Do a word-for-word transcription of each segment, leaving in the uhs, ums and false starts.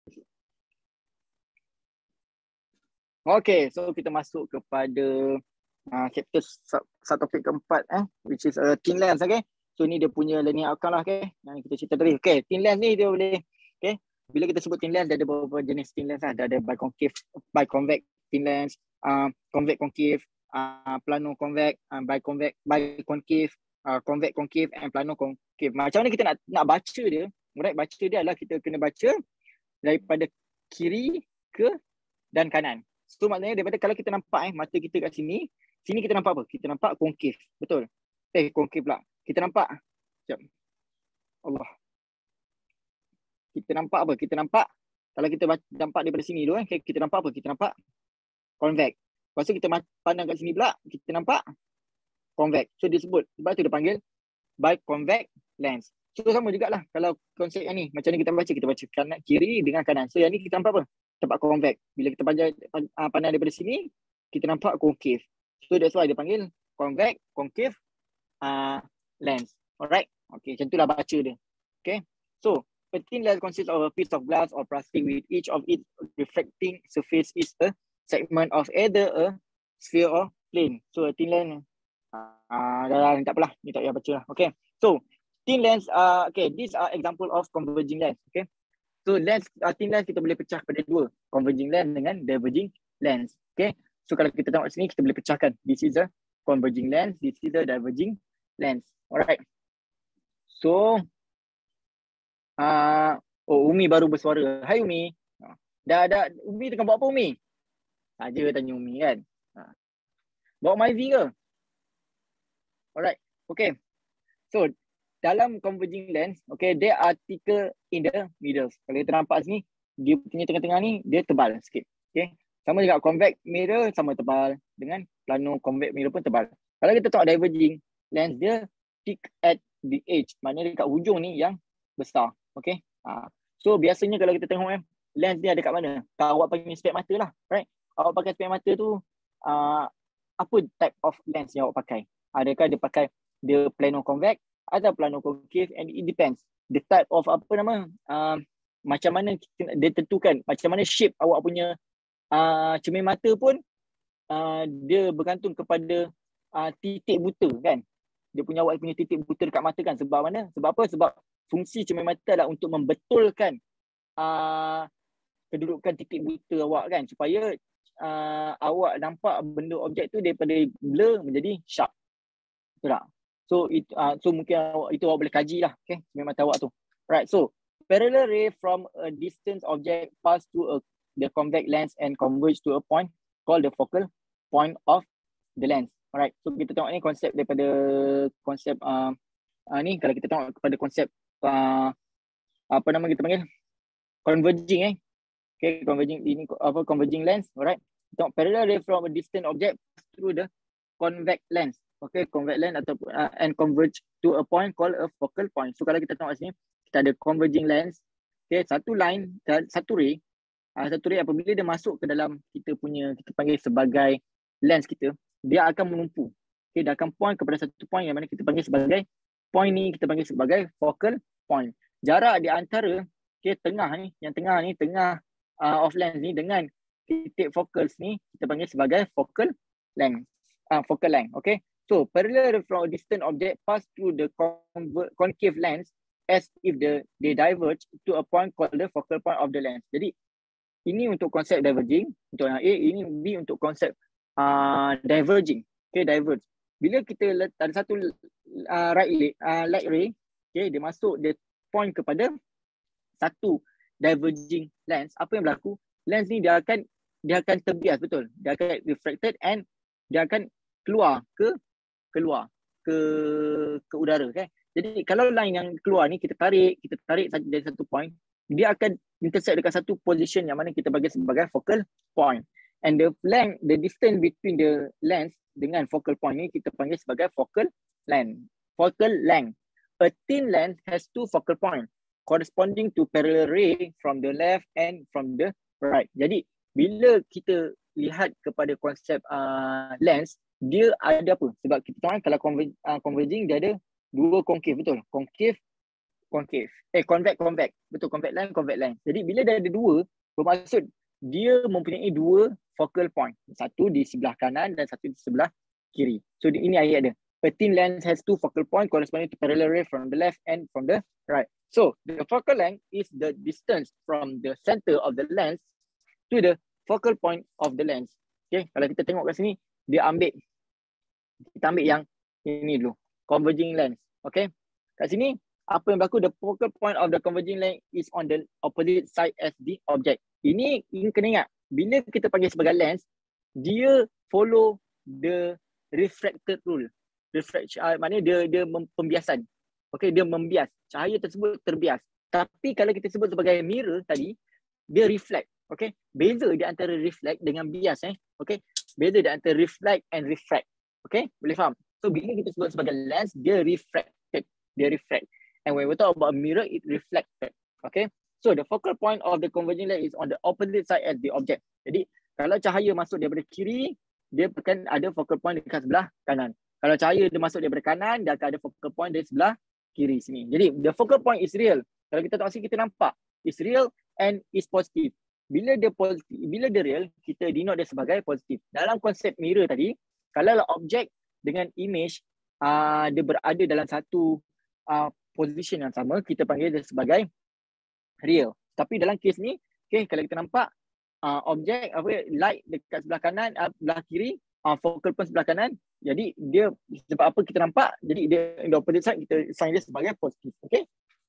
Okay, so kita masuk kepada uh, chapter subtopik keempat eh, which is a uh, thin lens, okay. So ni dia punya learning outcome lah, okay. Yang kita cerita tadi. Okay, thin lens ni dia boleh, okay. Bila kita sebut thin lens, dia ada beberapa jenis thin lens lah. Dia ada biconcave, biconvex thin lens, uh, convex concave, uh, plano convex, uh, biconvex, biconcave, uh, convex concave and plano concave. Macam mana kita nak nak baca dia? Right, baca dia adalah kita kena baca daripada kiri ke dan kanan. So maknanya daripada kalau kita nampak eh mata kita kat sini, sini kita nampak apa? Kita nampak concave, betul? Eh concave pula. Kita nampak sekejap. Allah. Kita nampak apa? Kita nampak kalau kita nampak daripada sini dulu eh, kita nampak apa? Kita nampak convex. Lepas tu kita pandang kat sini pula, kita nampak convex. So disebut, sebab tu dia panggil biconvex lens. So sama jugalah kalau konsep yang ni, macam ni kita baca, kita baca kanan kiri dengan kanan. So yang ni kita nampak apa? Nampak convex. Bila kita pandang, pandang daripada sini, kita nampak concave. So that's why dia panggil convex, concave uh, lens. Alright? Okay, macam itulah baca dia. Okay? So, a thin lens consists of a piece of glass or plastic with each of its reflecting surface is a segment of either a sphere or plane. So, a thin lens, uh, dah, tak apalah, ni tak payah baca lah. Okay? So, thin lens, uh, okay, these are example of converging lens. Okay? So lens, uh, thin lens kita boleh pecah pada dua, converging lens dengan diverging lens. Okay, so kalau kita tengok sini kita boleh pecahkan. This is a converging lens, this is a diverging lens. Alright. So, uh, oh Umi baru bersuara. Hai Umi. Dah ada Umi tengah buat apa Umi? Saja tanya Umi kan. Ha. Bawa Myvi ke? Alright. Okay. So dalam converging lens, okay, there are thicker in the middle. Kalau kita nampak sini, dia punya tengah-tengah ni, dia tebal sikit. Okay. Sama juga convex mirror sama tebal. Dengan plano convex mirror pun tebal. Kalau kita tengok diverging lens, dia thick at the edge. Maknanya dekat hujung ni yang besar. Okay. Ha. So biasanya kalau kita tengok eh, lens dia ada kat mana? Kalau awak pakai spek mata lah. Right? Awak pakai spek mata tu, uh, apa type of lens yang awak pakai? Adakah dia pakai dia plano convex atau plano concave, and it depends the type of apa nama uh, macam mana kita, dia tentukan macam mana shape awak punya uh, cermin mata pun uh, dia bergantung kepada uh, titik buta kan, dia punya awak punya titik buta dekat mata kan. Sebab mana? Sebab apa? Sebab fungsi cermin mata adalah untuk membetulkan uh, kedudukan titik buta awak kan, supaya uh, awak nampak benda objek tu daripada blur menjadi sharp. Betul tak? So it, uh, so mungkin awak, itu awak boleh kaji lah, okay, cermin mata awak tu. Right, so parallel ray from a distant object pass through a, the convex lens and converge to a point called the focal point of the lens. Alright, so kita tengok ni konsep daripada konsep uh, uh, ni, kalau kita tengok kepada konsep uh, apa nama kita panggil converging eh. Okay, converging ini apa converging lens. Alright, tengok parallel ray from a distant object pass through the convex lens. Okay, convex lens atau uh, and converge to a point called a focal point. So kalau kita tengok sini, kita ada converging lens. Okay, satu line, satu ray, uh, satu ray apabila dia masuk ke dalam kita punya, kita panggil sebagai lens kita, dia akan menumpu. Okay, dia akan point kepada satu point yang mana kita panggil sebagai point ni, kita panggil sebagai focal point. Jarak di antara, okay, tengah ni, yang tengah ni, tengah uh, of lens ni dengan titik focus ni, kita panggil sebagai focal length, uh, focal length. Okay. So, parallel from a distant object pass through the concave lens as if the, they diverge to a point called the focal point of the lens. Jadi, ini untuk konsep diverging, untuk yang A, ini B untuk konsep uh, diverging. Okay, diverge. Bila kita let, ada satu uh, right ray, uh, light ray, okay, dia masuk, dia point kepada satu diverging lens, apa yang berlaku? Lens ni dia akan dia akan terbias, betul. Dia akan refracted and dia akan keluar ke keluar ke ke udara kan. Jadi kalau line yang keluar ni kita tarik, kita tarik dari satu point, dia akan intersect dekat satu position yang mana kita bagi sebagai focal point. And the length, the distance between the lens dengan focal point ni kita panggil sebagai focal length. Focal length. A thin lens has two focal point corresponding to parallel ray from the left and from the right. Jadi bila kita lihat kepada konsep uh, lens, dia ada apa? Sebab kita tahu kalau converging, uh, converging dia ada dua concave, betul? Concave concave. Eh, convex, convex. Betul, convex lens, convex lens. Jadi bila dia ada dua, bermaksud dia mempunyai dua focal point. Satu di sebelah kanan dan satu di sebelah kiri. So ini ayat dia. A thin lens has two focal point corresponding to parallel ray from the left and from the right. So the focal length is the distance from the center of the lens to the focal point of the lens. Okay, kalau kita tengok kat sini, dia ambil, kita ambil yang ini dulu, converging lens. Okay, kat sini, apa yang berlaku, the focal point of the converging lens is on the opposite side as the object. Ini, ini kena ingat, bila kita panggil sebagai lens, dia follow the refracted rule. Refraction, uh, maknanya dia dia pembiasan. Okay, dia membias. Cahaya tersebut terbias. Tapi kalau kita sebut sebagai mirror tadi, dia reflect. Okay, beza di antara reflect dengan bias. Eh. Okay, beza di antara reflect and refract. Okay, boleh faham? So bila kita sebut sebagai lens, dia refracted. Dia refract. And when we talk about mirror, it reflected. Okay, so the focal point of the converging lens is on the opposite side as the object. Jadi kalau cahaya masuk daripada kiri, dia akan ada focal point dekat sebelah kanan. Kalau cahaya dia masuk daripada kanan, dia akan ada focal point dari sebelah kiri sini. Jadi, the focal point is real. Kalau kita tengok sini, kita nampak. It's real and it's positive. Bila dia positif, bila dia real, kita denote dia sebagai positif. Dalam konsep mirror tadi, kalau objek dengan image, uh, dia berada dalam satu uh, position yang sama, kita panggil dia sebagai real. Tapi dalam kes ni, okay, kalau kita nampak, uh, objek, apa, light dekat sebelah kanan, uh, sebelah kiri, uh, focal point sebelah kanan, jadi dia sebab apa kita nampak, jadi dia in the opposite side kita sign dia sebagai positif. Okay.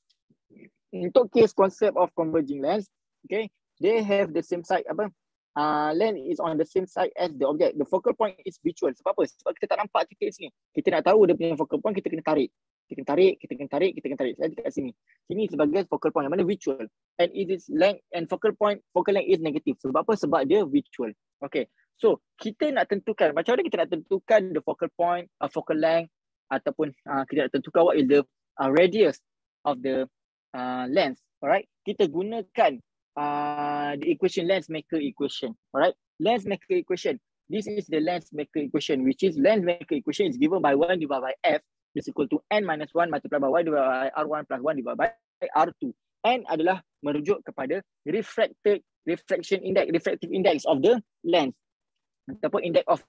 Untuk case concept of converging lens, okay, they have the same side apa? Uh, lens is on the same side as the object. The focal point is visual. Sebab apa? Sebab kita tak nampak titik sini. Kita nak tahu dia punya focal point, kita kena tarik. Kita kena tarik, kita kena tarik, kita kena tarik. Saya dekat sini. Sini sebagai focal point yang mana visual. And it is length and focal point, focal length is negative. Sebab apa? Sebab dia visual. Okay. So, kita nak tentukan, macam mana kita nak tentukan the focal point, uh, focal length, ataupun uh, kita nak tentukan what is the uh, radius of the uh, lens. Alright. Kita gunakan uh, the equation, lens maker equation. Alright. Lens maker equation. This is the lens maker equation, which is lens maker equation is given by one divided by f is equal to n minus one multiplied by y divided by r one plus one divided by r two. N adalah merujuk kepada refracted refraction index, refractive index of the lens. Ataupun index of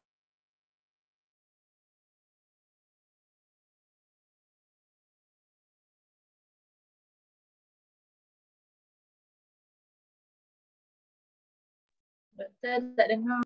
Doktor tak dengar.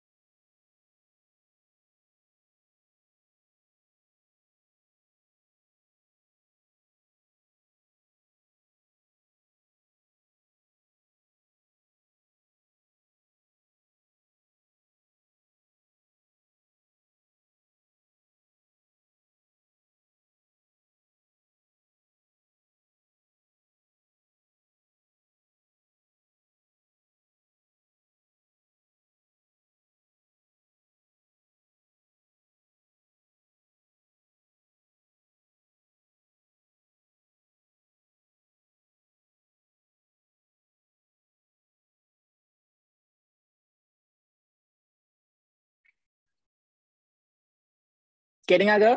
okay, dengar ke?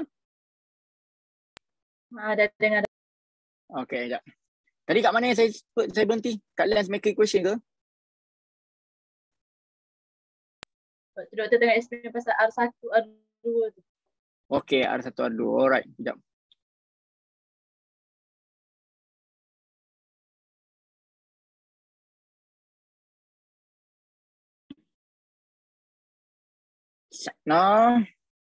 Ha, dah dengar. Okay, sekejap. Tadi kat mana yang saya, saya berhenti? Kat lens maker equation ke? Doktor tengah explain pasal R satu, R dua tu. Okay, R satu, R dua. Alright, sekejap. Nah.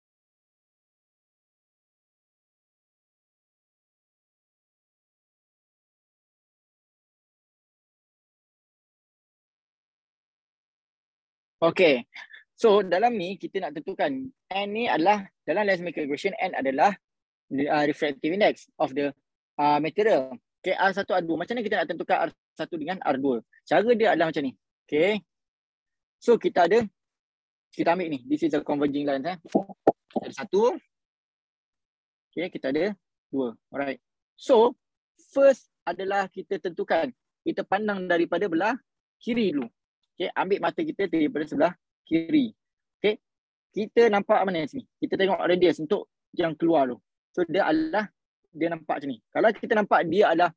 Okay. So dalam ni kita nak tentukan N ni adalah dalam lens maker equation, N adalah uh, refractive index of the uh, material. Okay, R satu, R dua. Macam mana kita nak tentukan R satu dengan R dua? Cara dia adalah macam ni. Okay. So kita ada, kita ambil ni. This is a converging lens. Eh. Kita ada satu. Okay, kita ada dua. Alright. So first adalah kita tentukan. Kita pandang daripada belah kiri dulu. Okay, ambil mata kita daripada sebelah kiri. Okay, kita nampak mana sini? Kita tengok radius untuk yang keluar tu. So dia adalah, dia nampak macam ni. Kalau kita nampak dia adalah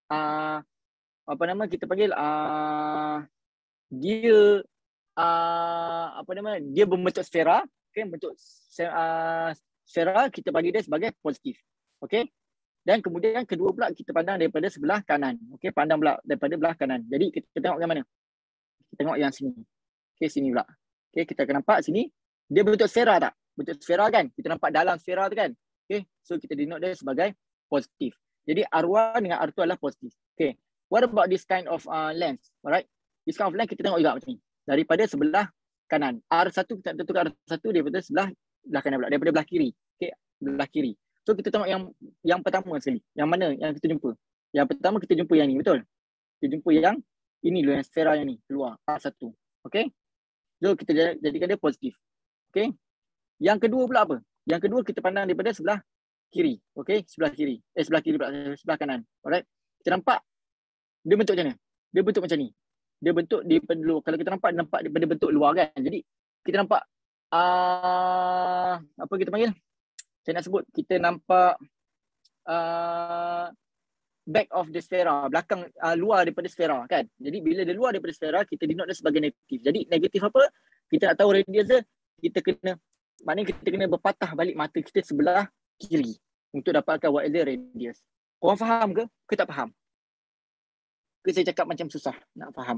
uh, apa nama kita panggil uh, dia uh, apa nama dia berbentuk sfera, okey, bentuk uh, sfera kita bagi dia sebagai positif. Okey. Dan kemudian kedua pula kita pandang daripada sebelah kanan. Okey, pandang pula daripada belah kanan. Jadi kita tengok yang mana? Kita tengok yang sini. Okey, sini pula. Okey, kita akan nampak sini dia bentuk sfera tak? Bentuk sfera kan? Kita nampak dalam sfera tu kan? Okey, so kita denote dia sebagai positif. Jadi R one dengan R two adalah positif. Okey. What about this kind of uh, lens? Alright. This kind of lens kita tengok juga macam ni. Daripada sebelah kanan. R one kita tentukan R one daripada sebelah belah kanan pula, daripada belah kiri. Okey, belah kiri. So kita tengok yang yang pertama sekali. Yang mana yang kita jumpa? Yang pertama kita jumpa yang ni, betul? Kita jumpa yang ini dulu, yang sfera yang ni keluar R one. Okey. So kita jadikan dia positif. Okey. Yang kedua pula apa? Yang kedua kita pandang daripada sebelah kiri. Okey, sebelah kiri. Eh sebelah kiri pula, sebelah kanan. Alright. Kita nampak dia bentuk macam mana? Dia bentuk macam ni. Dia bentuk daripada luar. Kalau kita nampak, nampak daripada bentuk luar kan. Jadi kita nampak uh, apa kita panggil? Saya nak sebut, kita nampak uh, back of the sfera, belakang uh, luar daripada sfera kan. Jadi bila dia luar daripada sfera, kita denote dia sebagai negatif. Jadi negatif apa? Kita nak tahu radius dia, kita kena, maknanya kita kena berpatah balik mata kita sebelah kiri untuk dapatkan what is the radius. Korang faham ke? Ke tak faham? Ke saya cakap macam susah nak faham?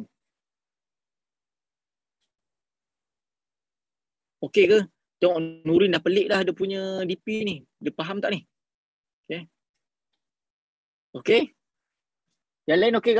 Okey ke? Tengok Nurin dah pelik dah dia punya D P ni. Dia faham tak ni? Okey. Okey. Yang lain okey ke?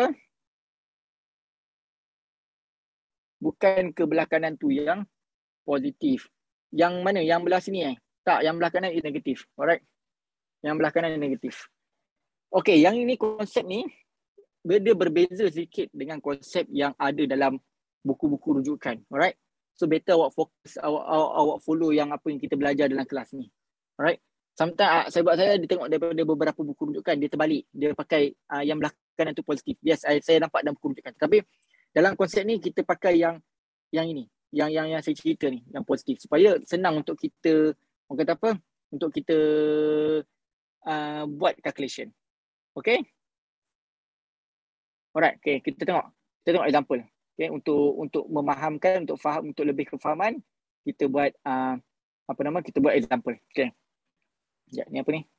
Bukan ke belah kanan tu yang positif. Yang mana? Yang belah sini eh? Tak, yang belah kanan is negatif. Alright. Yang belah kanan is negatif. Okey, yang ini konsep ni dia berbeza sedikit dengan konsep yang ada dalam buku-buku rujukan. Alright. So better awak fokus, awak, awak, awak follow yang apa yang kita belajar dalam kelas ni. Alright. Sometimes saya buat saya dia tengok daripada beberapa buku rujukan dia terbalik. Dia pakai uh, yang belah kanan tu positif. Yes, saya, saya nampak dalam buku rujukan. Tapi dalam konsep ni kita pakai yang yang ini, yang yang yang saya cerita ni, yang positif supaya senang untuk kita, orang kata apa? Untuk kita uh, buat calculation. Okay? Alright, okay, kita tengok. Kita tengok example. Okay, untuk untuk memahamkan, untuk faham, untuk lebih kefahaman, kita buat uh, apa nama? Kita buat example. Okay. Ya, ni apa ni?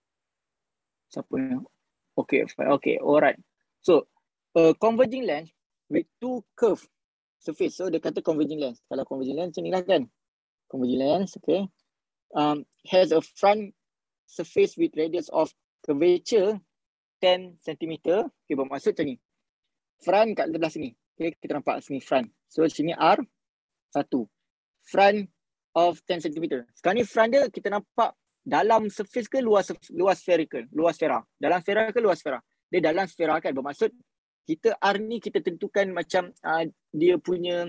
Siapa ni? Okay, okay, alright. So, a converging lens with two curved surface. So, dia kata converging lens. Kalau converging lens ni lah kan? Converging lens, okay. Um, has a front surface with radius of curvature ten centimeter. Okay, bermaksud macam ni. Front kat sebelah sini. Okay, kita nampak sini front. So sini R one. Front of ten centimeter. Sekarang ni front dia kita nampak dalam surface ke luar luar spherical, luar sfera. Dalam sfera ke luar sfera? Dia dalam sfera kan. Bermaksud kita R ni kita tentukan macam uh, dia punya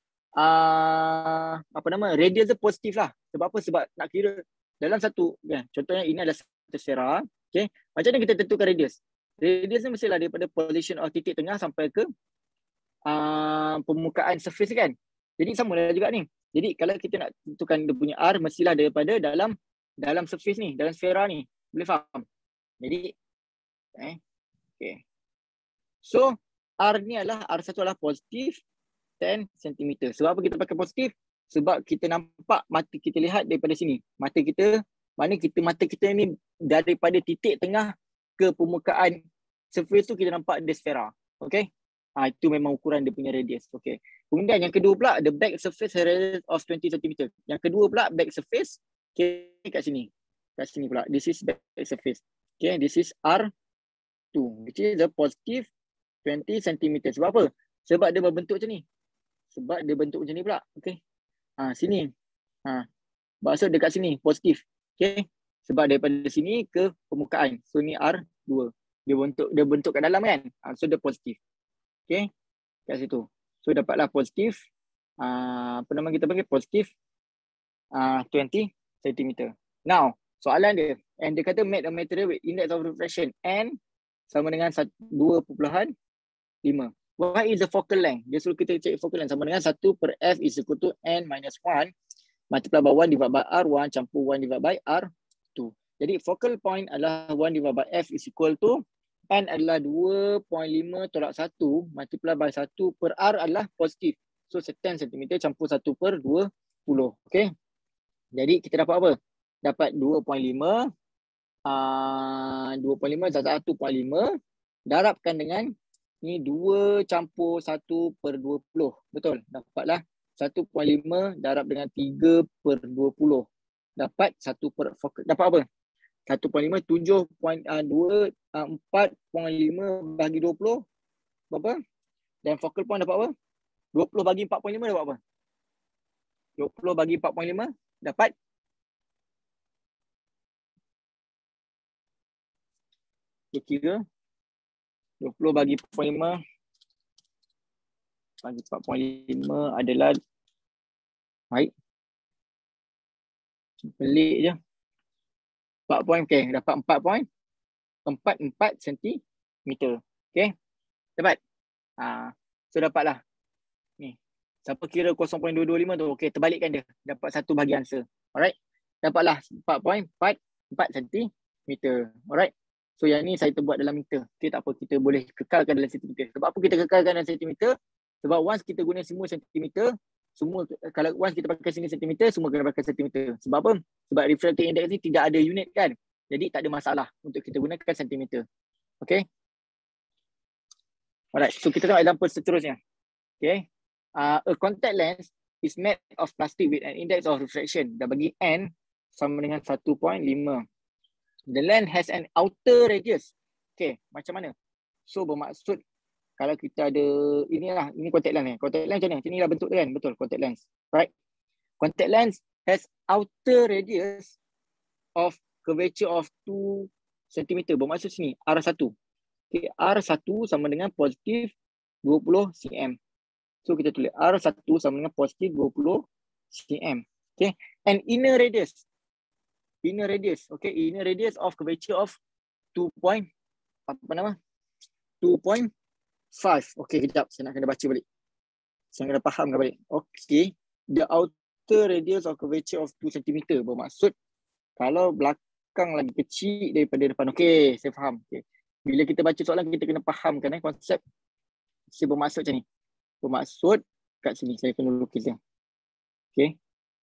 uh, apa nama? Radius dia positif lah. Sebab apa? Sebab nak kira dalam satu ya, contohnya ini adalah satu sfera. Okay. Macam mana kita tentukan radius? Radius ni mestilah daripada position of titik tengah sampai ke Uh, permukaan surface kan. Jadi sama lah juga ni. Jadi kalau kita nak tentukan dia punya R, mestilah daripada dalam dalam surface ni, dalam sfera ni. Boleh faham? Jadi eh okay. So R ni adalah R one adalah positif ten centimeter. Sebab apa kita pakai positif? Sebab kita nampak mata kita lihat daripada sini. Mata kita, mana kita mata kita ni daripada titik tengah ke permukaan surface tu kita nampak dia sfera. Okay? Ah, itu memang ukuran dia punya radius. Okay. Kemudian yang kedua pula, the back surface radius of twenty centimeter. Yang kedua pula, back surface. Okay, kat sini. Kat sini pula. This is back surface. Okay, this is R two. Which is the positive twenty centimeter. Sebab apa? Sebab dia berbentuk macam ni. Sebab dia bentuk macam ni pula. Okay. Ah, sini. Ah, maksud dekat sini, positif. Okay. Sebab daripada sini ke permukaan. So, ni R two. Dia bentuk, dia bentuk kat dalam kan? Ah, so, dia positif. Okay, kat situ. So dapatlah positif, uh, apa nama kita panggil positif uh, twenty centimeter. Now, soalan dia, and dia kata make a material with index of refraction N sama dengan two point five. What is the focal length? Dia suruh kita cek focal length sama dengan one per F is equal to N minus one multiplied by one divided by R one campur one divided by R two. Jadi focal point adalah one divided by F is equal to N adalah dua perpuluhan lima tolak satu multiply by satu per R adalah positif. So sepuluh sentimeter campur satu per dua puluh. Okay. Jadi kita dapat apa? Dapat dua perpuluhan lima. Uh, dua perpuluhan lima satu perpuluhan lima. Darabkan dengan ni dua campur satu per dua puluh. Betul. Dapatlah satu perpuluhan lima darab dengan tiga per dua puluh. Dapat satu per focal. Dapat apa? satu perpuluhan lima, tujuh perpuluhan dua, empat perpuluhan lima bagi dua puluh. Berapa? Dan focal point dapat apa? dua puluh bagi empat perpuluhan lima dapat apa? dua puluh bagi empat perpuluhan lima dapat? Dia kira. dua puluh bagi empat perpuluhan lima bagi empat perpuluhan lima adalah baik. Pelik je. empat point, okay. Dapat empat point empat empat sentimeter. Okay. Dapat? Ha. So dapatlah. Ni. Siapa kira kosong perpuluhan dua dua lima tu? Okay. Terbalikkan dia. Dapat satu bagi answer. Alright. Dapatlah empat point empat empat sentimeter. Alright. So yang ni saya terbuat dalam meter. Okay. Tak apa. Kita boleh kekalkan dalam sentimeter. Sebab apa kita kekalkan dalam sentimeter? Sebab once kita guna semua sentimeter, semua kalau once kita pakai sini sentimeter, semua kena pakai sentimeter. Sebab apa? Sebab refractive index ni tidak ada unit kan. Jadi tak ada masalah untuk kita gunakan sentimeter. Okay. Alright. So kita tengok example seterusnya. Okay. Uh, a contact lens is made of plastic with an index of refraction. Dah bagi N sama dengan satu perpuluhan lima. The lens has an outer radius. Okay. Macam mana? So bermaksud kalau kita ada, inilah, ini contact lens ni. Contact lens macam ni. Macam inilah bentuk dia kan. Betul, contact lens. Right. Contact lens has outer radius of curvature of two sentimeter. Bermaksud sini, R satu. Okay, R satu sama dengan positif dua puluh cm. So kita tulis R satu sama dengan positif dua puluh cm. Okay. And inner radius. Inner radius. Okay, inner radius of curvature of two point, apa nama? two point five. Okay, kejap. Saya nak kena baca balik. Saya kena faham balik. Okay. The outer radius of curvature of two centimeter. Bermaksud kalau belakang lagi kecil daripada depan. Okay, saya faham. Okay. Bila kita baca soalan, kita kena fahamkan eh, konsep. Saya bermaksud macam ni. Bermaksud kat sini. Saya kena lukis dia. Okay.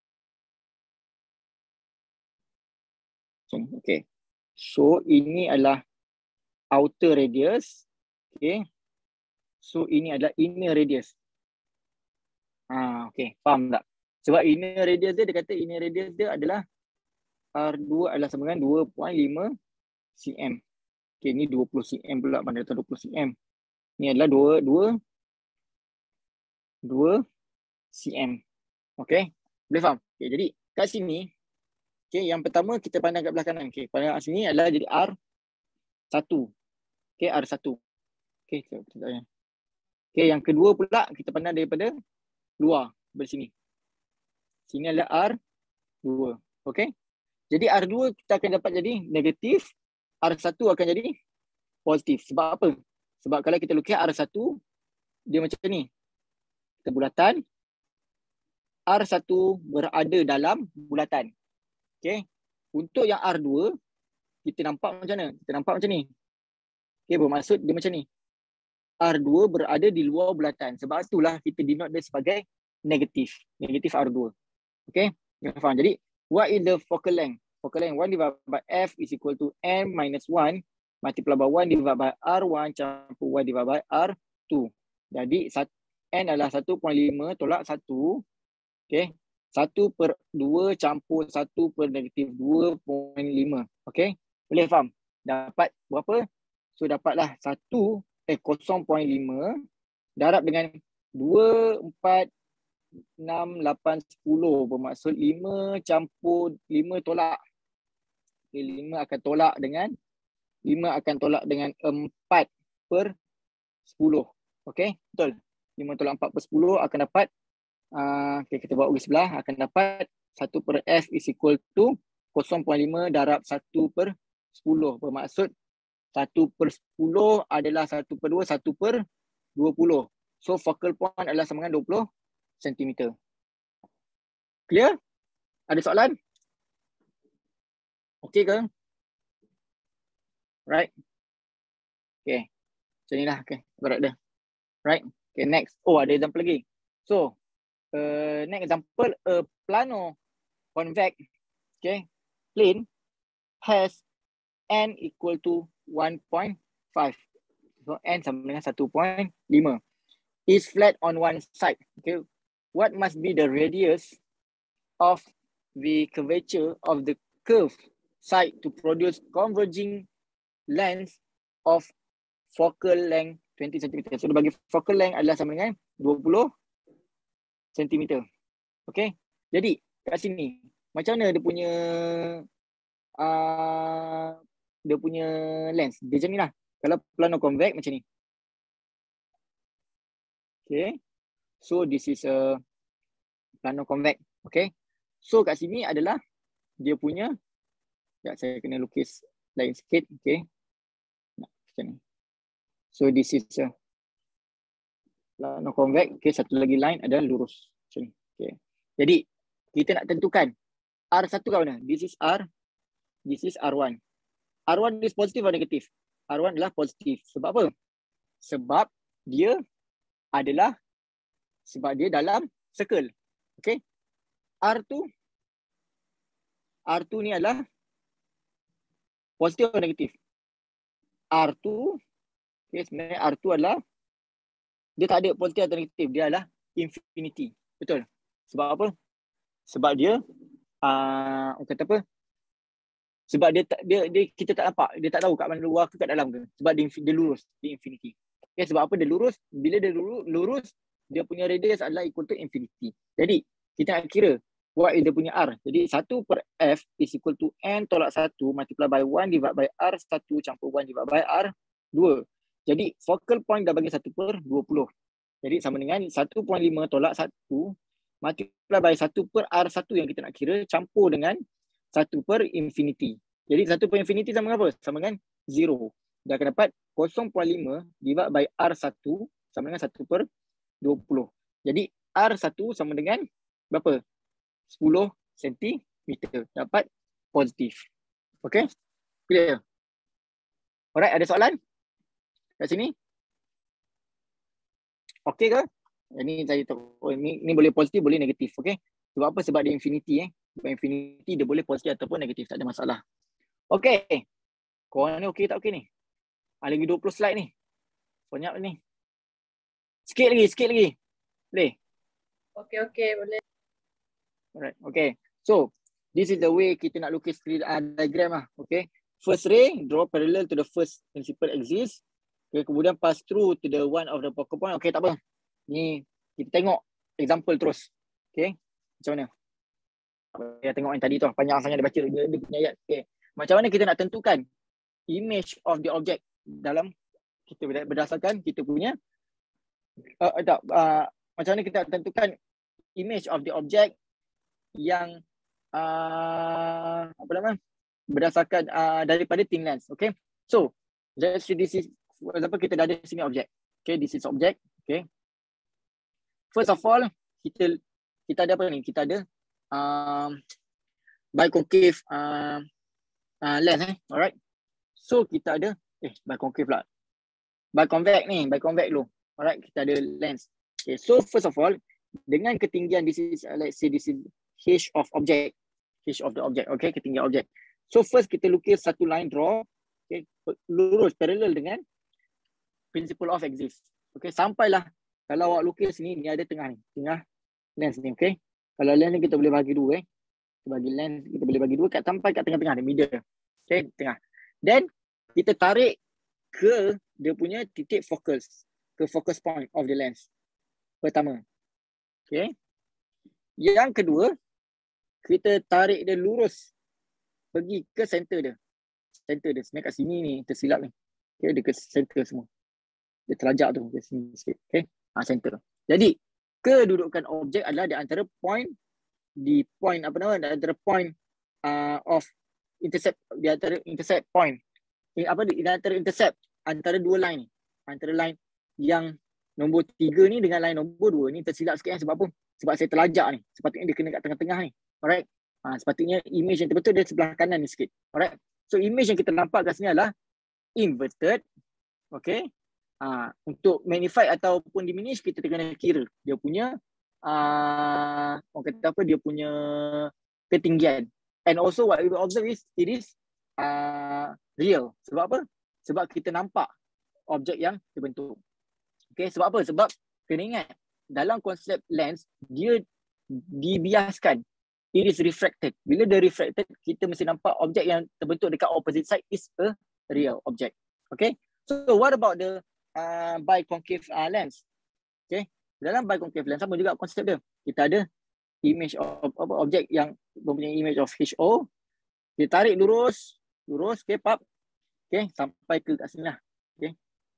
Okay. So, ini adalah outer radius. Okay. So ini adalah inner radius. Ah, okay, faham tak? Sebab inner radius dia, dia kata inner radius dia adalah R dua adalah sama dengan dua perpuluhan lima cm. Okay, ni dua puluh cm pula, mana datang dua puluh cm. Ni adalah dua, dua cm. Okay, boleh faham? Okay, jadi kat sini, okay, yang pertama kita pandang kat belah kanan. Okay, pandang kat sini adalah jadi R satu. Okay, R satu. Okay, kita tengok. Okay, yang kedua pula kita pandang daripada luar, dari sini. Sini adalah R dua. Okay. Jadi R dua kita akan dapat jadi negatif, R satu akan jadi positif. Sebab apa? Sebab kalau kita lukis R satu, dia macam ni. Kita bulatan. R satu berada dalam bulatan. Okay. Untuk yang R dua, kita nampak macam mana? Kita nampak macam ni. Okay, bermaksud dia macam ni. R dua berada di luar bulatan. Sebab itulah kita denote dia sebagai negatif. Negatif R dua. Okay. Kita faham. Jadi, what is the focal length? Focal length one divided by F is equal to M minus one multiply by one divided by R one campur one divided by R two. Jadi, N adalah satu perpuluhan lima tolak satu. Okay. satu per dua campur satu per negatif dua perpuluhan lima. Okay. Boleh faham? Dapat berapa? So, dapatlah satu eh kosong perpuluhan lima darab dengan dua, empat, enam, lapan, sepuluh. Bermaksud lima campur lima tolak. Okay, lima akan tolak dengan lima akan tolak dengan empat per sepuluh. Okay, betul. lima tolak empat per sepuluh akan dapat, uh, okay, kita buat uji sebelah, akan dapat satu per F is equal to kosong perpuluhan lima darab satu per sepuluh. Bermaksud satu per sepuluh adalah satu per dua, satu per dua puluh. So, focal point adalah sama dengan dua puluh sentimeter. Clear? Ada soalan? Okey ke? Right. Okay. Macam ni lah. Okay. Berat dia. Right. Okay. Next. Oh, ada example lagi. So, uh, next example, a plano convex, okay, plane has n equal to one point five. So, n sama dengan one point five. Is flat on one side. Okay. What must be the radius of the curvature of the curved side to produce converging length of focal length twenty centimeter. So, dia bagi focal length adalah sama dengan dua puluh sentimeter. Okay. Jadi, kat sini, macam mana dia punya uh, dia punya lens? Dia macam ni lah. Kalau plano convex macam ni. Okay. So, this is a plano convex. Okay. So, kat sini adalah dia punya, ya, saya kena lukis lain sikit. Okay. Macam ni. So, this is a plano convex. Okay. Satu lagi line adalah lurus. Macam ni. Okay. Jadi, kita nak tentukan R one kat mana? This is R. This is R one. R one is positif atau negatif? R one adalah positif. Sebab apa? Sebab dia adalah, sebab dia dalam circle. Okay. R two. R two ni adalah positif atau negatif? R two. Okay, sebenarnya R two adalah, dia tak ada positif atau negatif. Dia adalah infinity. Betul. Sebab apa? Sebab dia, uh, kata apa? Sebab dia, dia, dia, kita tak nampak. Dia tak tahu kat mana luar ke kat dalam ke. Sebab dia, dia lurus. Dia infinity. Okay, sebab apa dia lurus? Bila dia lurus, lurus, dia punya radius adalah equal to infinity. Jadi, kita nak kira what is dia punya R. Jadi, satu per F is equal to N tolak satu multiply by one divided by R satu campur one divided by R two. Jadi, focal point dah bagi satu per dua puluh. Jadi, sama dengan satu perpuluhan lima tolak satu multiply by satu per R satu yang kita nak kira campur dengan satu per infinity. Jadi satu per infinity sama dengan apa? Sama dengan zero. Dia akan dapat kosong perpuluhan lima divided by R satu sama dengan satu per dua puluh. Jadi R satu sama dengan berapa? sepuluh sentimeter. Dapat positif. Okay? Clear? Alright, ada soalan? Kat sini? Okay ke? Ini saya tahu. Oh, ini, ini boleh positif, boleh negatif. Okay? Sebab apa? Sebab dia infinity. Eh? Sebab infinity dia boleh positif ataupun negatif. Tak ada masalah. Okay. Korang ni okay tak okay ni? Ada lagi dua puluh slide ni. Banyak ni. Sikit lagi, sikit lagi. Boleh? Okay, okay, boleh. Alright, okay. So, this is the way kita nak lukis diagram lah. Okay. First ray, draw parallel to the first principal axis. Okay, kemudian pass through to the one of the focal point. Okay, tak apa. Ni, kita tengok example terus. Okay. Macam mana? Kita tengok yang tadi tu. Panjang sangat dia baca. Dia, dia punya ayat. Okay. Macam mana kita nak tentukan image of the object dalam kita berdasarkan kita punya uh, tak, uh, macam mana kita nak tentukan image of the object yang uh, apa nama berdasarkan uh, daripada thin lens. Okay. So let's see, this is for example kita dah ada sini object. Okay, this is object. Okay. First of all, kita kita ada apa ni? Kita ada um, biconcave uh, uh, lens eh. Alright. So kita ada eh biconcave pula. Biconvex ni, biconvex dulu. Alright, kita ada lens. Okay, so first of all, dengan ketinggian this is uh, let's say this is h of object. H of the object. Okay, ketinggian object. So first kita lukis satu line draw. Okay, lurus parallel dengan principle of axis. Okay, sampailah kalau awak lukis ni, ni ada tengah ni. Tengah lens ni, okay. Kalau lens ni kita boleh bagi dua eh. Kita bagi lens, kita boleh bagi dua kat sampai kat tengah-tengah ni, middle. Okay, tengah. Then kita tarik ke dia punya titik focus, ke focus point of the lens. Pertama. Okay. Yang kedua, kita tarik dia lurus pergi ke center dia. Center dia. Sebenarnya kat sini ni tersilap ni. Okay, dia ke center semua. Dia terajak tu ke sini sikit. Okay. Ha, center. Jadi, kedudukan objek adalah di antara point, di point apa nama, di antara point uh, of intercept, di antara intercept point. Eh, apa di antara intercept antara dua line ni. Antara line yang nombor tiga ni dengan line nombor dua ni tersilap sikit kan. Sebab apa? Sebab saya terlajak ni. Sepatutnya dia kena kat tengah-tengah ni. Alright. Ha, sepatutnya image yang terbetul dia sebelah kanan ni sikit. Alright. So image yang kita nampak kat sini adalah inverted Okay. Uh, untuk magnify ataupun diminish, kita kena kira dia punya uh, orang kata apa, dia punya ketinggian. And also what we will observe is it is uh, real. Sebab apa? Sebab kita nampak objek yang terbentuk. Okay, sebab apa? Sebab kena ingat, dalam konsep lens, dia dibiaskan. It is refracted. Bila dia refracted, kita mesti nampak objek yang terbentuk dekat opposite side is a real object. Okay. So what about the uh, biconcave uh, lens? Okay. Dalam biconcave lens sama juga konsep dia. Kita ada image of, of objek yang mempunyai image of H O. Kita tarik lurus, lurus, okay, pap. Okay, sampai ke kat sini lah. Okay.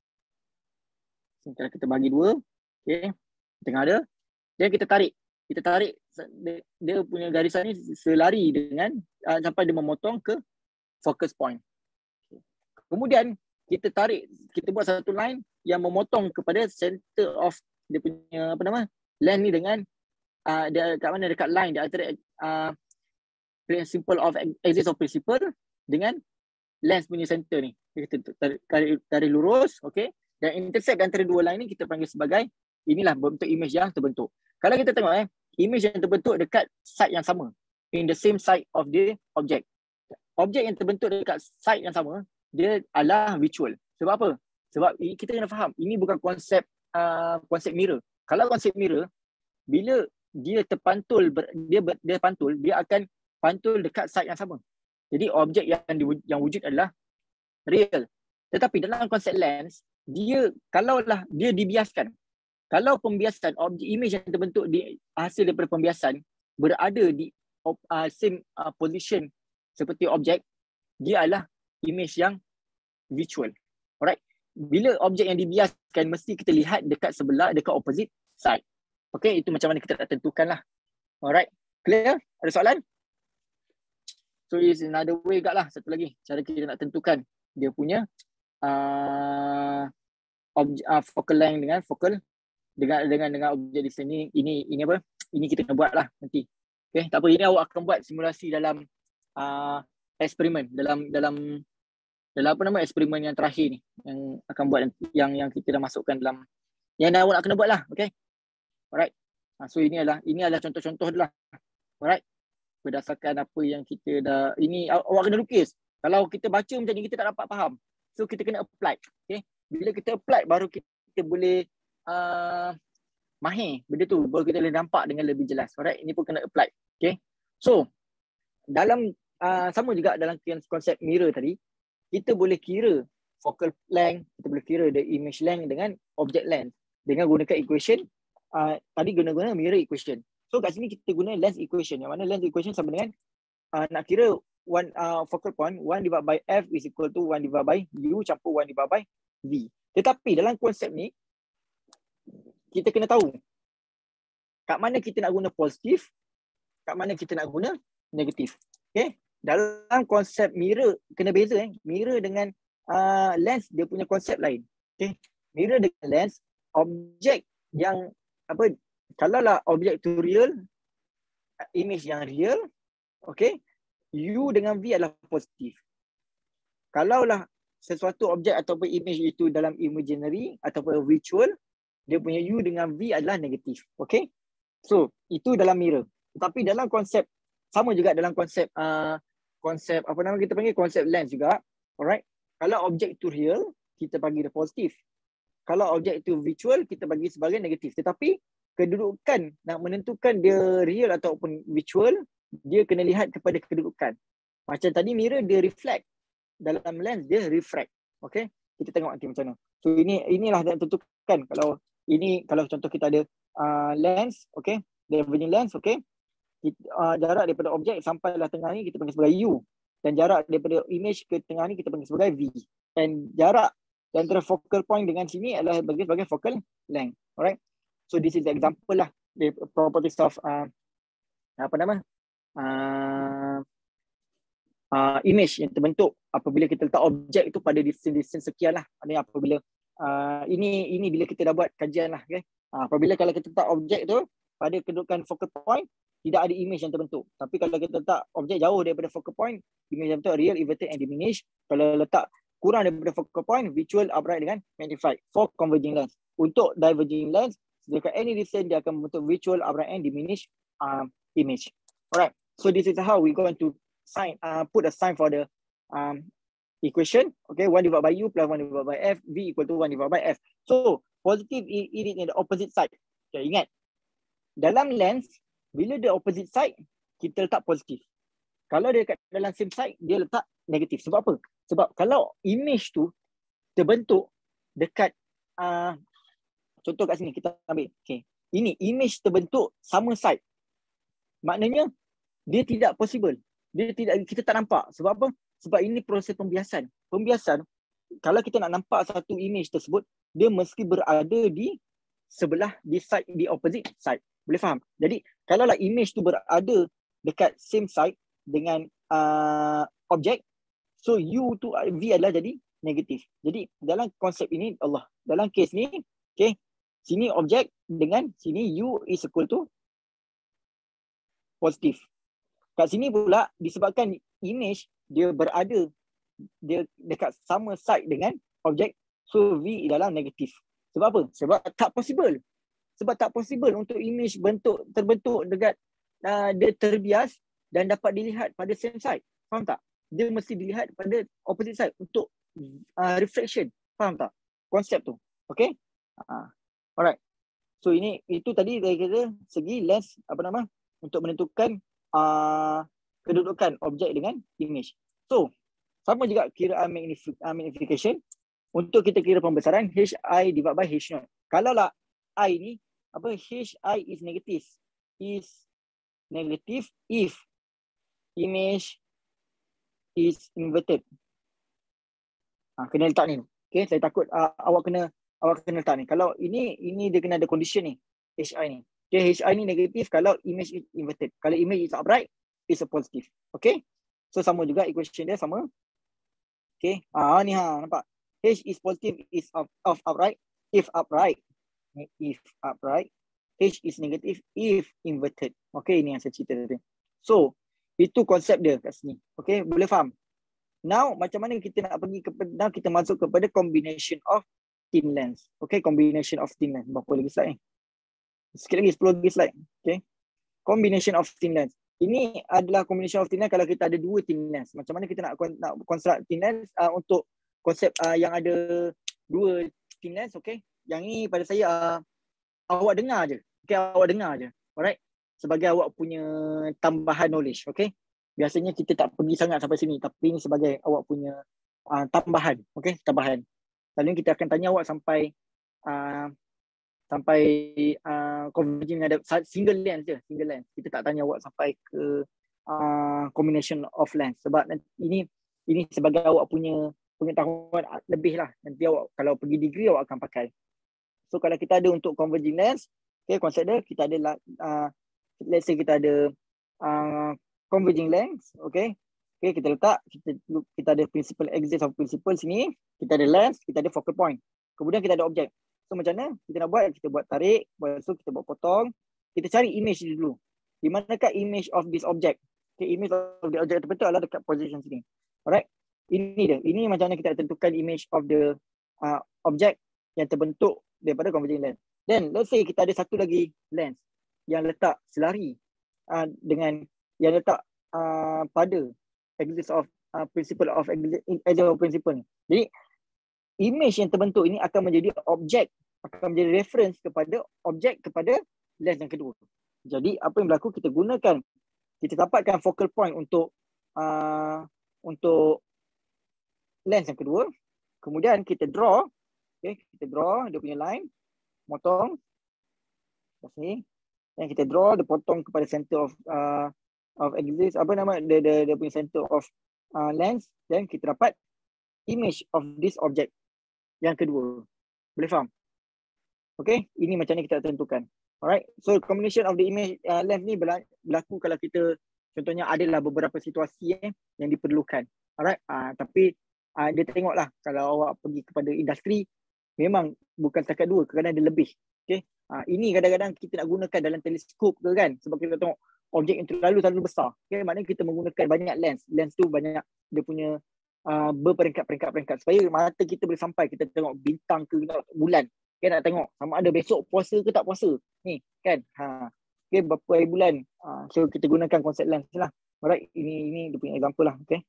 Sekarang kita bagi dua. Okay. Tengah ada. Dan kita tarik. Kita tarik dia, dia punya garisan ni selari dengan uh, sampai dia memotong ke focus point. Okay. Kemudian kita tarik, kita buat satu line yang memotong kepada center of dia punya apa nama lens ni dengan uh, dia kat mana, dekat line dia antara uh, principle of axis of principle dengan lens punya center ni. Kita tarik, tarik, tarik lurus, okay. Dan intersect antara dua line ni kita panggil sebagai, inilah bentuk image yang terbentuk. Kalau kita tengok eh, image yang terbentuk dekat side yang sama, in the same side of the object. Objek yang terbentuk dekat side yang sama, dia adalah virtual. Sebab apa? Sebab kita kena faham, ini bukan konsep uh, konsep mirror. Kalau konsep mirror, bila dia terpantul, ber, dia ber, dia pantul, dia akan pantul dekat side yang sama. Jadi objek yang di, yang wujud adalah real. Tetapi dalam konsep lens, dia kalaulah dia dibiaskan. Kalau pembiasan objek image yang terbentuk di hasil daripada pembiasan berada di uh, same uh, position seperti objek, dia adalah image yang virtual. Alright. Bila objek yang dibiaskan, mesti kita lihat dekat sebelah, dekat opposite side. Okay, itu macam mana kita nak tentukan lah. Alright. Clear? Ada soalan? So is another way gak lah, satu lagi cara kita nak tentukan dia punya uh, objek, uh, focal length dengan focal dengan dengan dengan objek di sini. Ini ini apa? Ini kita nak buat lah nanti. Okay, tak apa, ini awak akan buat simulasi dalam uh, eksperimen, dalam dalam dalam apa nama eksperimen yang terakhir ni yang akan buat nanti, yang yang kita dah masukkan dalam yang awak nak kena buat lah. Okay. Alright. Uh, so ini adalah ini adalah contoh-contoh lah. Alright. Berdasarkan apa yang kita dah, ini awak kena lukis. Kalau kita baca macam ni, kita tak dapat faham. So kita kena apply. Okay. Bila kita apply, baru kita boleh Uh, mahir benda tu, baru kita boleh nampak dengan lebih jelas. Alright, ini pun kena apply. Okay, so dalam uh, sama juga dalam konsep mirror tadi, kita boleh kira focal length, kita boleh kira the image length dengan object length dengan gunakan equation. Uh, tadi guna-guna mirror equation. So kat sini kita guna lens equation, yang mana lens equation sama dengan uh, nak kira one uh, focal point, one divided by f is equal to one divided by u campur one divided by v. Tetapi dalam konsep ni kita kena tahu kat mana kita nak guna positif, kat mana kita nak guna negatif. Okay. Dalam konsep mirror kena beza eh. Mirror dengan uh, lens dia punya konsep lain. Okay. Mirror dengan lens, objek yang apa, kalau lah objek tu real, image yang real, okay, u dengan v adalah positif. Kalau lah sesuatu objek ataupun image itu dalam imaginary ataupun virtual, dia punya u dengan v adalah negatif. Okay. So itu dalam mirror. Tapi dalam konsep, sama juga dalam konsep uh, konsep apa nama kita panggil, konsep lens juga. Alright. Kalau objek itu real, kita bagi dia positif. Kalau objek itu virtual, kita bagi sebagai negatif. Tetapi kedudukan nak menentukan dia real ataupun virtual, dia kena lihat kepada kedudukan. Macam tadi mirror dia reflect, dalam lens dia refract. Okay. Kita tengok nanti macam mana. So ini inilah yang tentukan. Kalau ini, kalau contoh kita ada uh, lens, okay, dia punya lens, okay, kita, uh, jarak daripada objek sampailah tengah ni kita panggil sebagai u, dan jarak daripada image ke tengah ni kita panggil sebagai v, dan jarak antara focal point dengan sini adalah bagi sebagai focal length. Alright, so this is the example lah, the properties of uh, apa nama uh, uh, image yang terbentuk apabila kita letak objek itu pada distance sekian lah. Ini apabila Uh, ini ini bila kita dah buat kajian lah. Okay? Uh, apabila kalau kita letak objek tu pada kedudukan focal point, tidak ada image yang terbentuk. Tapi kalau kita letak objek jauh daripada focal point, image yang terbentuk real, inverted and diminished. Kalau letak kurang daripada focal point, virtual, upright dengan magnified. For converging lens. Untuk diverging lens, dekat any distance dia akan membentuk virtual, upright and diminished um, image. Alright. So this is how we're going to sign, uh, put a sign for the um, equation. Okay, one divided by U plus one divided by F, V equal to one divided by F. So positive it is in the opposite side. Okay, ingat. Dalam lens, bila dia opposite side, kita letak positif. Kalau dia dekat dalam same side, dia letak negatif. Sebab apa? Sebab kalau image tu terbentuk dekat, uh, contoh kat sini, kita ambil. Okay. Ini image terbentuk sama side. Maknanya, dia tidak possible. Dia tidak, kita tak nampak. Sebab apa? Sebab ini proses pembiasan. Pembiasan, kalau kita nak nampak satu image tersebut, dia mesti berada di sebelah, di side, di opposite side. Boleh faham? Jadi, kalaulah image tu berada dekat same side dengan uh, objek, so U tu V adalah jadi negatif. Jadi, dalam konsep ini, Allah, dalam kes ni, okay, sini objek dengan sini U is equal to positif. Kat sini pula, disebabkan image dia berada dia dekat sama side dengan objek, so V dalam negatif. Sebab apa? Sebab tak possible. Sebab tak possible untuk image bentuk terbentuk dekat uh, dia terbias dan dapat dilihat pada same side. Faham tak? Dia mesti dilihat pada opposite side untuk uh, reflection. Faham tak? Konsep tu. Okay? Uh, alright. So ini itu tadi dari kita segi lens apa nama untuk menentukan uh, kedudukan objek dengan image. So sama juga kiraan magnif- uh, magnification. Untuk kita kira pembesaran H I divided by H naught. Kalau lah I ni apa H I is negative is negative if image is inverted. Ha, kena letak ni. Okay, saya takut uh, awak kena awak kena letak ni. Kalau ini ini dia kena ada condition ni H I ni. Okay, H I ni negatif kalau image is inverted. Kalau image is upright, is a positive. Okay, so sama juga equation dia sama. Okay, ah ni ha nampak. H is positive is of, of upright if upright. If upright, H is negative if inverted. Okay, ini yang saya cerita tadi. So, itu konsep dia kat sini. Okay, boleh faham? Now, macam mana kita nak pergi kepada, now kita masuk kepada combination of thin lens. Okay, combination of thin lens. Berapa lagi slide ni? Sikit lagi, sepuluh lagi slide. Okay, combination of thin lens. Ini adalah combination of thin lens kalau kita ada dua thin lens. Macam mana kita nak, nak construct thin lens uh, untuk konsep uh, yang ada dua thin lens, okay? Yang ni pada saya uh, awak dengar je. Okay, awak dengar je. Alright? Sebagai awak punya tambahan knowledge, okay? Biasanya kita tak pergi sangat sampai sini, tapi ini sebagai awak punya uh, tambahan, okay? Tambahan. Lalu kita akan tanya awak sampai uh, sampai uh, converging ada single lens je, single lens. Kita tak tanya awak sampai ke uh, combination of lens sebab ini ini sebagai awak punya pengetahuan lebih lah. Nanti awak kalau pergi degree awak akan pakai. So kalau kita ada untuk converging lens, okay, konsep dia kita ada uh, let's say kita ada uh, converging lens, okay. Okay, kita letak kita kita ada principal axis of principal sini, kita ada lens, kita ada focal point. Kemudian kita ada objek. So macam mana kita nak buat? Kita buat tarik, lepas tu kita buat potong. Kita cari image dulu. Di manakah image of this object? Okay, image of the object terbentuk adalah dekat position sini. Alright. Ini dia. Ini macam mana kita tentukan image of the uh, object yang terbentuk daripada converging lens. Then let's say kita ada satu lagi lens yang letak selari uh, dengan yang letak uh, pada axis of uh, principle of axis of principle. Jadi image yang terbentuk ini akan menjadi objek, akan menjadi reference kepada objek kepada lens yang kedua. Jadi apa yang berlaku, kita gunakan, kita dapatkan focal point untuk uh, untuk lens yang kedua. Kemudian kita draw, okay, kita draw dia punya line, potong kat sini. Dan kita draw, dia potong kepada center of uh, of axis, apa nama dia, dia, dia punya center of uh, lens. Dan kita dapat image of this object yang kedua. Boleh faham? Okay, ini macam ni kita tentukan. Alright, so combination of the image uh, lens ni berlaku kalau kita contohnya adalah beberapa situasi eh, yang diperlukan. Alright, uh, tapi uh, dia tengoklah kalau awak pergi kepada industri memang bukan setakat dua, kadang-kadang ada lebih. Okay, uh, ini kadang-kadang kita nak gunakan dalam teleskop ke kan, sebab kita tengok objek yang terlalu terlalu besar. Okay, maknanya kita menggunakan banyak lens. Lens tu banyak dia punya uh, berperingkat-peringkat-peringkat supaya mata kita boleh sampai, kita tengok bintang ke tengok bulan. Okay, nak tengok sama ada besok puasa ke tak puasa. Ni kan. Ha. Okay, berapa hari bulan. Uh, so kita gunakan konsep lens lah. Alright, ini ini dia punya example lah. Okay.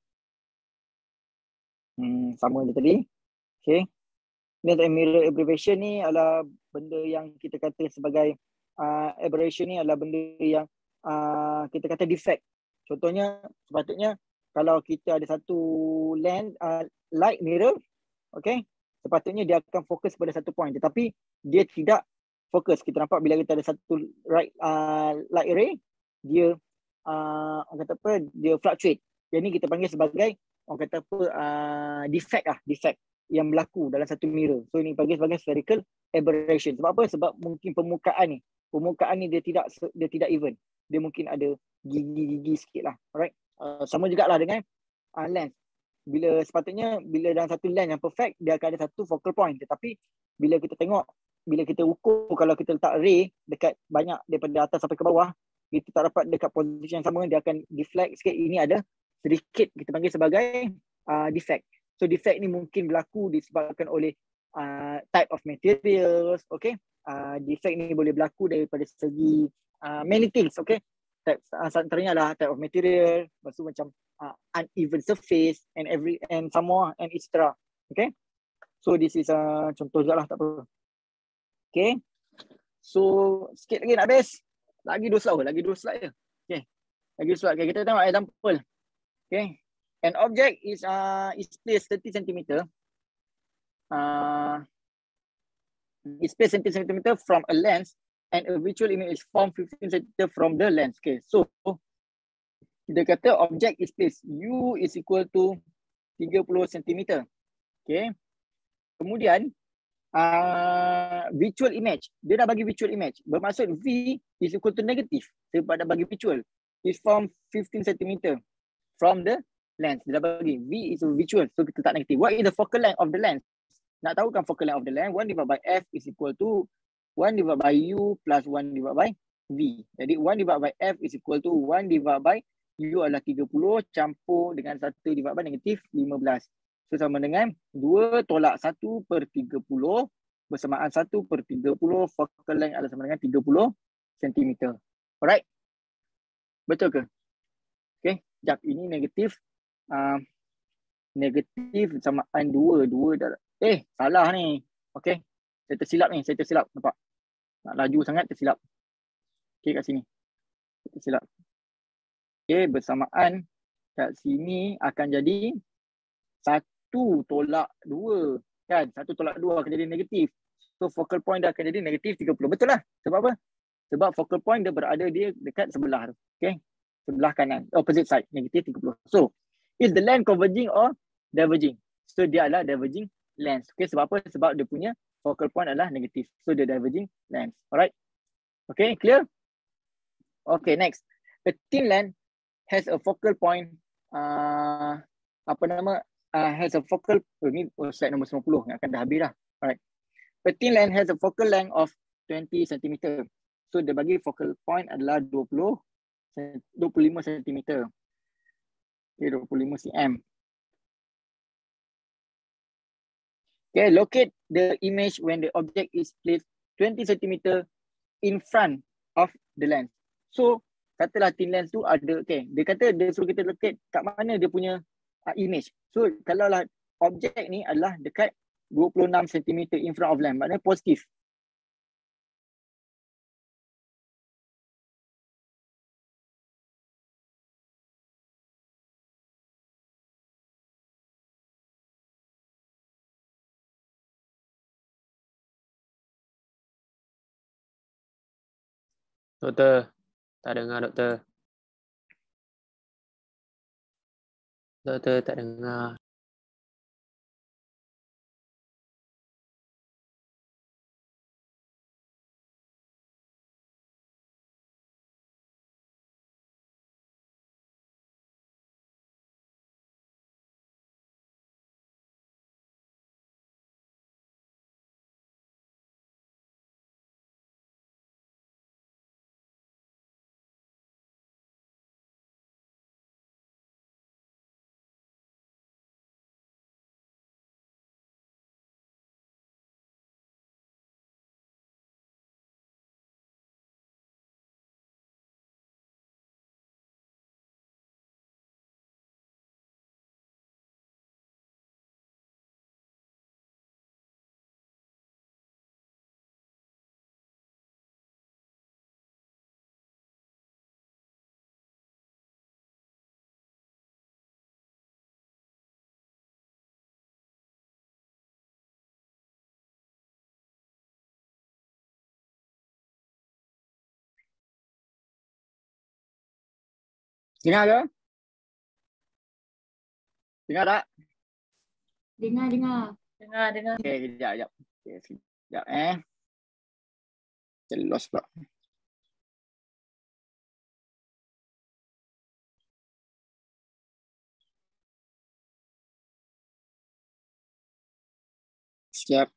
Hmm, sama je tadi. Okay. Lens and mirror aberration ni adalah benda yang kita kata sebagai uh, aberration ni adalah benda yang uh, kita kata defect. Contohnya sepatutnya kalau kita ada satu lens uh, light mirror, okay, sepatutnya dia akan fokus pada satu point, tetapi dia tidak fokus. Kita nampak bila kita ada satu right uh, light array, dia uh, orang kata apa, dia fluctuate. Jadi kita panggil sebagai orang kata apa, uh, defect ah, defect yang berlaku dalam satu mirror. So ini panggil sebagai spherical aberration. Sebab apa? Sebab mungkin permukaan ni, permukaan ni dia tidak dia tidak even. Dia mungkin ada gigi-gigi sikit lah. Alright. Uh, sama jugalah dengan uh, lens. Bila sepatutnya bila dalam satu lens yang perfect, dia akan ada satu focal point. Tetapi bila kita tengok, bila kita ukur, kalau kita letak ray dekat banyak daripada atas sampai ke bawah, kita tak dapat dekat posisi yang sama, dia akan deflect sikit. Ini ada sedikit kita panggil sebagai uh, defect. So defect ni mungkin berlaku disebabkan oleh uh, type of materials, okay? Uh, defect ni boleh berlaku daripada segi uh, many things, okay? Type, uh, antaranya adalah type of material, lepas tu macam uh, uneven surface and every and some more and et cetera. Okay? So this is uh, contoh je lah, tak apa. Okay? So sikit lagi nak habis. Lagi dua slide, lagi dua slide je. Okay. Lagi dua slide. Okay, kita tengok example. Okay. An object is uh is placed thirty centimeter. Uh, is placed thirty centimeter from a lens, and a virtual image is formed fifteen centimeter from the lens. Okay, so kita kata object is placed. U is equal to tiga puluh sentimeter. Okay. Kemudian uh, virtual image. Dia dah bagi virtual image. Bermaksud V is equal to negative. Sebab dah bagi virtual. Is from fifteen centimeter from the lens. Dia dah bagi. V is virtual. So kita tak negative. What is the focal length of the lens? Nak tahu kan focal length of the lens? one divided by F is equal to one divided by U plus one divided by V. Jadi one divided by F is equal to one divided by U adalah tiga puluh campur dengan satu divided by negatif lima belas. So sama dengan dua tolak satu per tiga puluh bersamaan satu per tiga puluh. Focal length adalah sama dengan tiga puluh sentimeter. Alright? Betul ke? Okay. Sekejap. Ini negatif. Uh, negatif samaan dua. dua dah. Eh, salah ni. Okay. Saya tersilap ni. Saya tersilap. Nampak? Nak laju sangat tersilap. Okay, kat sini. Tersilap. Okay, bersamaan kat sini akan jadi satu tolak dua. Kan? satu tolak dua akan jadi negatif. So, focal point dia akan jadi negatif tiga puluh. Betul lah. Sebab apa? Sebab focal point dia berada dia dekat sebelah. Okay. Sebelah kanan. Opposite side. Negatif tiga puluh. So, is the lens converging or diverging? So, dia adalah diverging lens. Okay. Sebab apa? Sebab dia punya focal point adalah negatif. So, dia diverging lens. Alright. Okay. Clear? Okay. Next. A thin lens has a focal point. Uh, apa nama? Uh, has a focal. Oh, ni oh, slide nombor sembilan puluh. Yang akan dah habis dah. Alright. A thin lens has a focal length of twenty centimeter. So, dia bagi focal point adalah dua puluh. dua puluh lima sentimeter. Okay, dua puluh lima cm. Okay, locate the image when the object is placed twenty centimeter in front of the lens. So, katalah thin lens tu ada, okay, dia kata dia suruh kita locate kat mana dia punya uh, image. So, kalau lah objek ni adalah dekat dua puluh enam sentimeter in front of lens, maknanya positif. Doktor, tak dengar doktor. Doktor tak dengar. Dengar ke? Dengar tak? Dengar, dengar. Dengar, dengar. Okay, kejap, kejap. Okay, sekejap eh. Celos pula. Siap.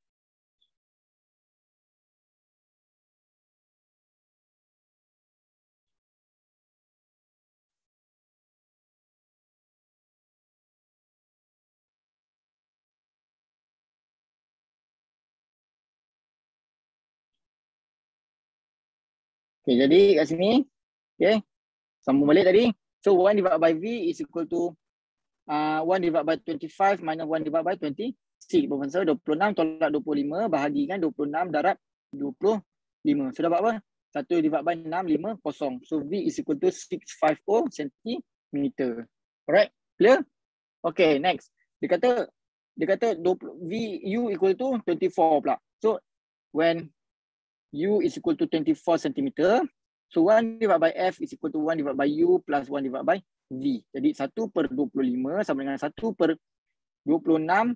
Okay, jadi kat sini, okay, sambung balik tadi. So, one divided by V is equal to uh, one divided by twenty-five minus one divided by twenty-six. Bermaksud dua puluh enam tolak dua puluh lima, bahagikan dua puluh enam darab dua puluh lima. Sudah dapat apa? satu divided by enam ratus lima puluh. So, V is equal to six hundred fifty centimeter. Alright, clear? Okay, next. Dia kata, dia kata dua puluh, V, U equal to twenty-four pula. So, when U is equal to twenty-four centimeter. So one divided by F is equal to one divided by U plus one divided by V. Jadi satu per dua puluh lima sama dengan satu per dua puluh enam.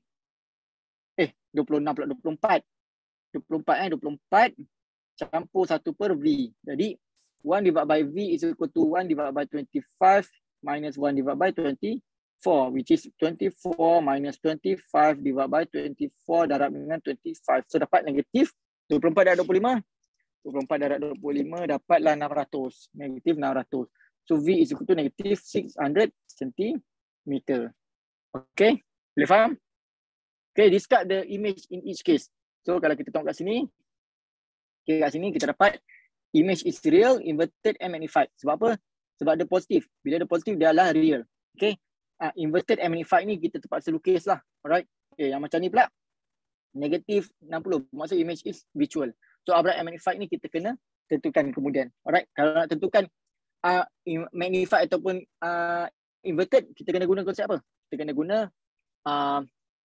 Eh, dua puluh enam pula dua puluh empat. dua puluh empat eh, dua puluh empat campur satu per V. Jadi one divided by V is equal to one divided by twenty-five minus one divided by twenty-four, which is twenty-four minus twenty-five divided by twenty-four darab dengan twenty-five. So dapat negatif dua puluh empat darab dua puluh lima. dua puluh empat darab dua puluh lima dapatlah enam ratus. Negatif enam ratus. So V is equal to negatif six hundred centimeter. Okay, boleh faham? Okay, discard the image in each case. So kalau kita tengok kat sini, okay, kat sini kita dapat image is real, inverted and magnified. Sebab apa? Sebab dia positif. Bila dia positif, dia adalah real. Okay, uh, inverted and magnified ni kita terpaksa lukis lah. Alright, okay, yang macam ni pula negatif enam puluh. Maksud image is virtual. So upright and magnified ni kita kena tentukan kemudian. Alright, kalau nak tentukan uh, magnified ataupun uh, inverted, kita kena guna konsep apa? Kita kena guna uh,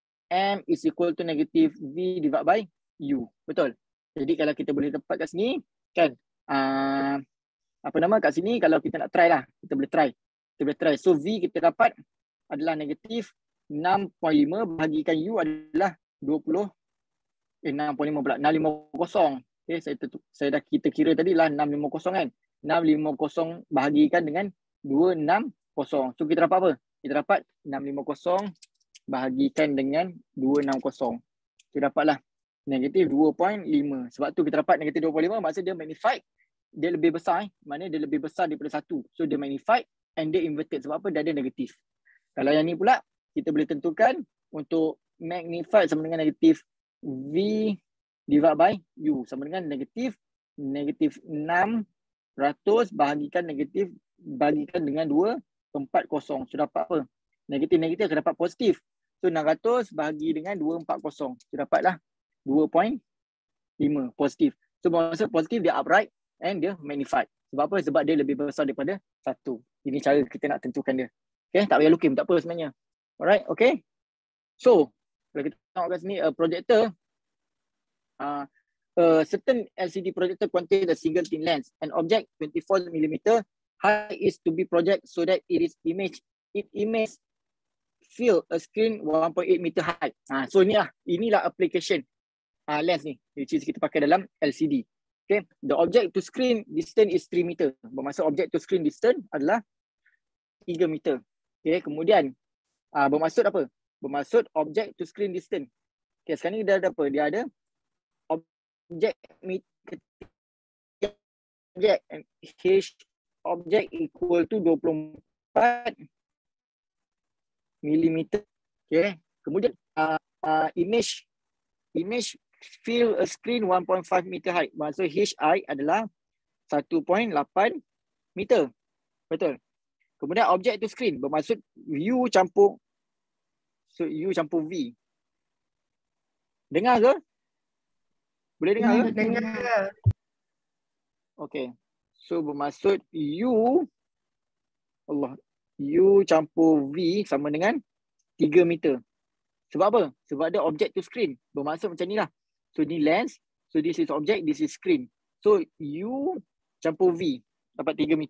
M is equal to negative V divided by U. Betul? Jadi kalau kita boleh dapat kat sini, kan, uh, apa nama kat sini, kalau kita nak try lah, kita boleh try. Kita boleh try. So V kita dapat adalah negatif enam perpuluhan lima bahagikan U adalah dua puluh. Eh, enam perpuluhan lima pula. enam ratus lima puluh. Okay, saya, saya dah kita kira tadi lah enam ratus lima puluh kan. enam ratus lima puluh bahagikan dengan dua ratus enam puluh. So kita dapat apa? Kita dapat enam ratus lima puluh bahagikan dengan dua ratus enam puluh. Kita dapatlah negatif dua perpuluhan lima. Sebab tu kita dapat negatif dua perpuluhan lima, maksud dia magnified. Dia lebih besar. Eh. Maknanya dia lebih besar daripada satu. So dia magnified and dia inverted. Sebab apa? Dia ada negatif. Kalau yang ni pula, kita boleh tentukan untuk magnified sama dengan negatif V divided by U sama dengan negatif negatif enam ratus bahagikan negatif bahagikan dengan dua ratus empat puluh. So dapat apa? Negatif-negatif akan dapat positif. So enam ratus bahagi dengan dua ratus empat puluh. So dapatlah dua perpuluhan lima positif. So maksud positif dia upright and dia magnified. Sebab apa? Sebab dia lebih besar daripada satu. Ini cara kita nak tentukan dia. Okay, tak payah lukis, tak apa sebenarnya. Alright, okay. So kalau kita tengok kat sini, uh, projector, uh, a certain L C D projector contains a single thin lens. An object twenty-four millimeter high is to be projected so that it is image, it image fill a screen one point eight meter high. Uh, so inilah, inilah application uh, lens ni, which is kita pakai dalam L C D. Okay, the object to screen distance is three meter. Bermaksud object to screen distance adalah tiga meter. Okay, kemudian uh, bermaksud apa? Bermaksud object to screen distance. Okay, sekarang ni dia ada apa? Dia ada object object and H object equal to dua puluh empat milimeter. Okay, kemudian uh, uh, image image fill a screen one point five meter high. Maksud H I adalah satu perpuluhan lapan meter. Betul. Kemudian object to screen bermaksud U campur so U campur V. Dengar ke? Boleh dengar ke? Dengar. Okay. So bermaksud U Allah U campur V sama dengan tiga meter. Sebab apa? Sebab ada object to screen. Bermaksud macam ni lah. So ni lens. So this is object, this is screen. So U campur V dapat tiga meter eh.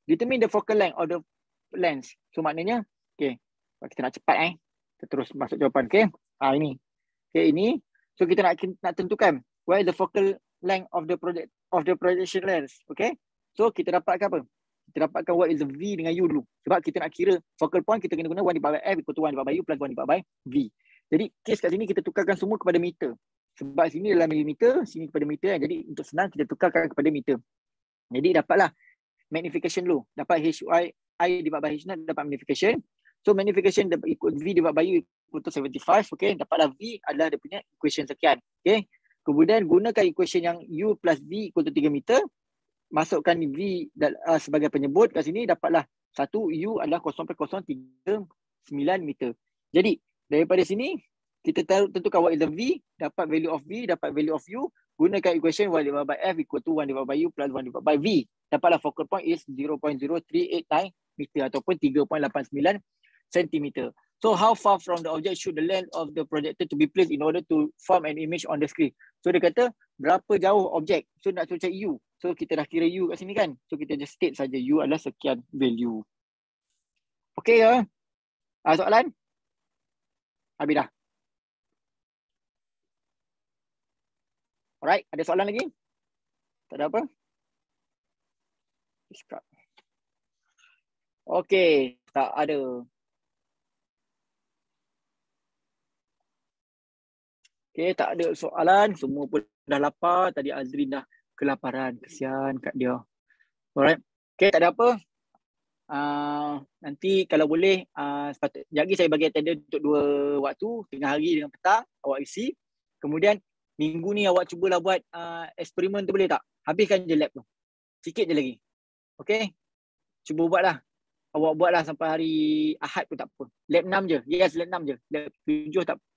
Determine the focal length of the lens. So maknanya, okay, kita nak cepat eh. Kita terus masuk jawapan, okay. Ha, ini. Okay, ini. So kita nak nak tentukan what is the focal length of the project of the projection lens, okay. So kita dapatkan apa? Kita dapatkan what is the V dengan U dulu. Sebab kita nak kira focal point, kita kena guna one divided by F equal to one divided by U plus one divided by V. Jadi case kat sini kita tukarkan semua kepada meter. Sebab sini dalam milimeter, sini kepada meter kan. Jadi untuk senang kita tukarkan kepada meter. Jadi dapatlah magnification dulu. Dapat H I I divided by H naught, dapat magnification. So magnification dapat equal V divided by U equal to seventy-five. Okay, dapatlah V adalah dia punya equation sekian. Okay, kemudian gunakan equation yang U plus V equal to three meter. Masukkan V uh, sebagai penyebut kat sini, dapatlah satu U adalah zero point zero tiga sembilan meter. Jadi daripada sini kita tahu tentukan what is the V, dapat value of V, dapat value of U, gunakan equation one divided by F equal to one divided by U plus one divided by V. Dapatlah focal point is zero point zero three eight nine meter ataupun tiga point lapan sembilan sentimeter. So how far from the object should the lens of the projector to be placed in order to form an image on the screen? So dia kata berapa jauh objek. So nak cari U. So kita dah kira U kat sini kan. So kita just state saja U adalah sekian value. Okay ke? Ah, soalan? Habis dah. Alright, ada soalan lagi? Tak ada apa? Okay, tak ada. Okay, tak ada soalan. Semua pun dah lapar. Tadi Azrin dah kelaparan. Kesian kat dia. Alright. Okay, tak ada apa. Uh, nanti kalau boleh, uh, sepatut, lagi saya bagi attendance untuk dua waktu. Tengah hari dengan petang, awak isi. Kemudian, minggu ni awak cubalah buat uh, eksperimen tu boleh tak? Habiskan je lab tu. Sikit je lagi. Okay. Cuba buatlah. Awak buatlah sampai hari Ahad pun tak apa. Lab enam je. Yes, lab enam je. Lab tujuh tak